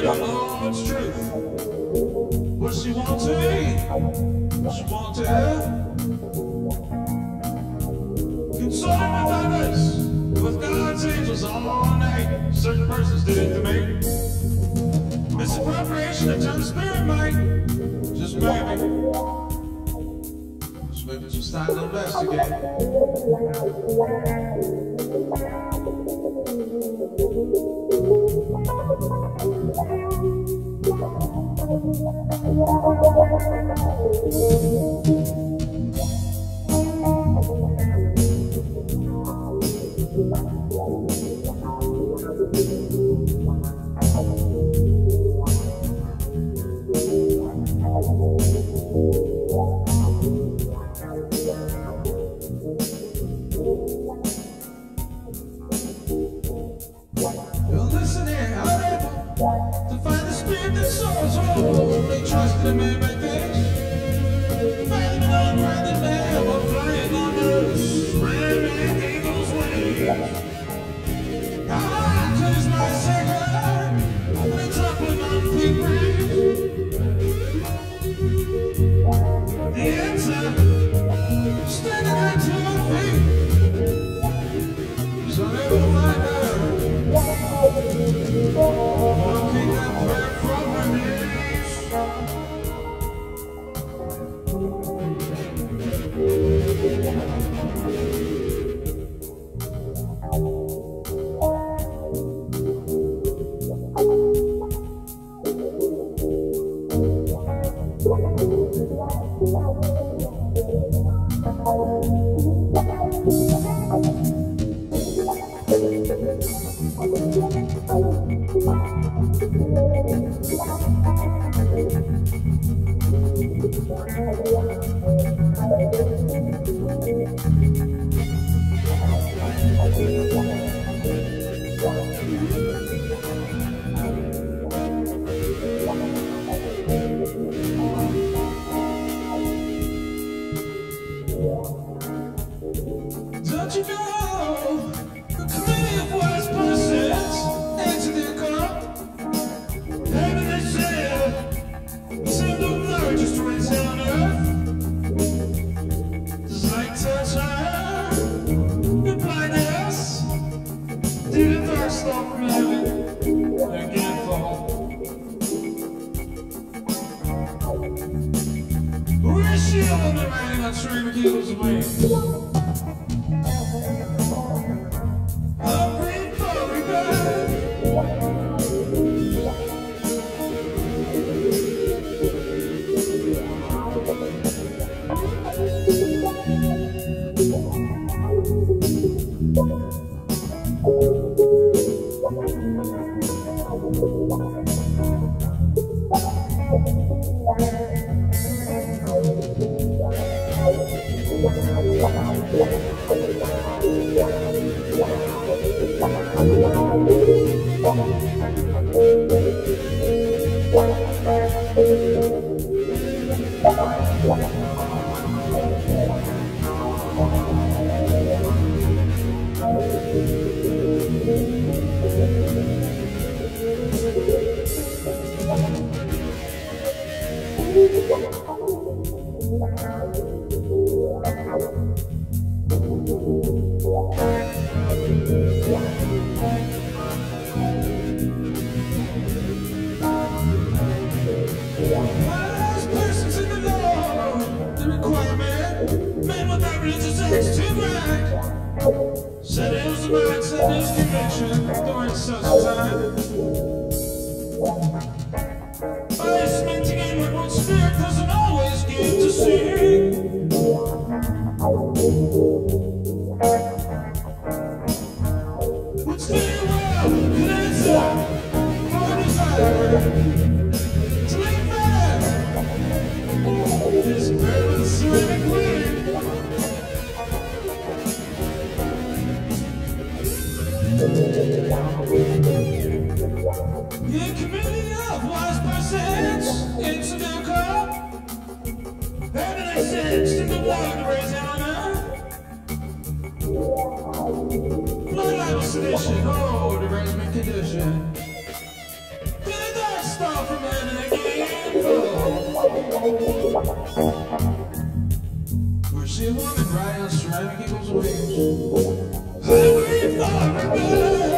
the Lord's truth. What she want to eat, what she want to have. Concerning with others, with God's angels all night. Certain persons did it to me. Misappropriation of tongue spirit might. Just maybe. Just maybe just start to investigate. Listen here, however, to find the spirit that soars over, they trust in me by things. Find it on rather than we're flying on earth, spreading eagle's wings. I close my second, and it's up with my feet breathe. The answer, standing right to my feet. So never find out. Walking that prayer from my knees. Don't you know the committee of wise persons answer their call? Heaven they said, send the Lord just raise on earth. Just like touch her, reply to us. Did it thirst off from heaven, again fall. We're shielding the rain on stream of eagle's wings. Said it was a mindset, his conviction during such time. But it's meant to gain what one spirit doesn't always get to see. It's very well, and it's for desire to make back this purpose ceramic queen. The committee of wise persons into their cup. Heaven they sensed in the blood to raise honor. Blood libel sedition, oh, the raisement condition. To the dark Where she a woman right on striving people's wings. Highway forever.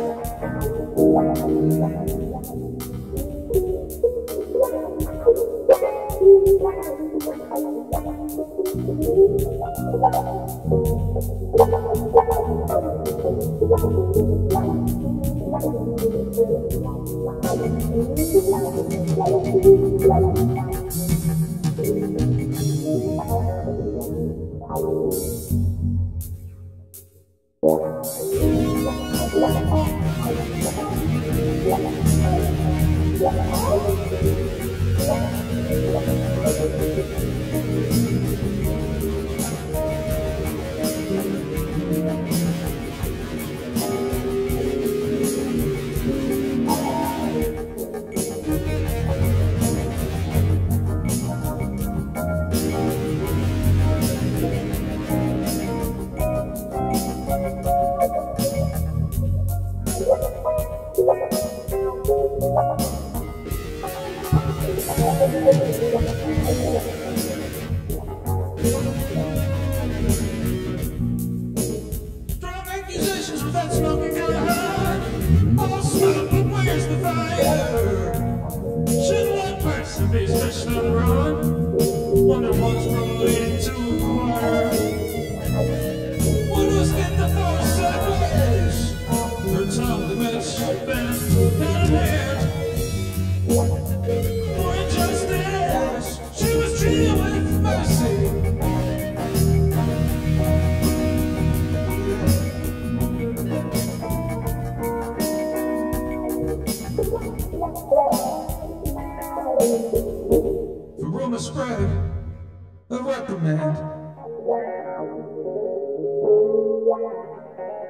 Strong accusations without smoking gun hard. All smoke, but where's the fire? Should one person be stretched on the road? Wonder what's probably into a choir. One who's get the force sideways. Her tongue the mesh bent down hand. For injustice, she was treated with mercy. The rumor spread of reprimand.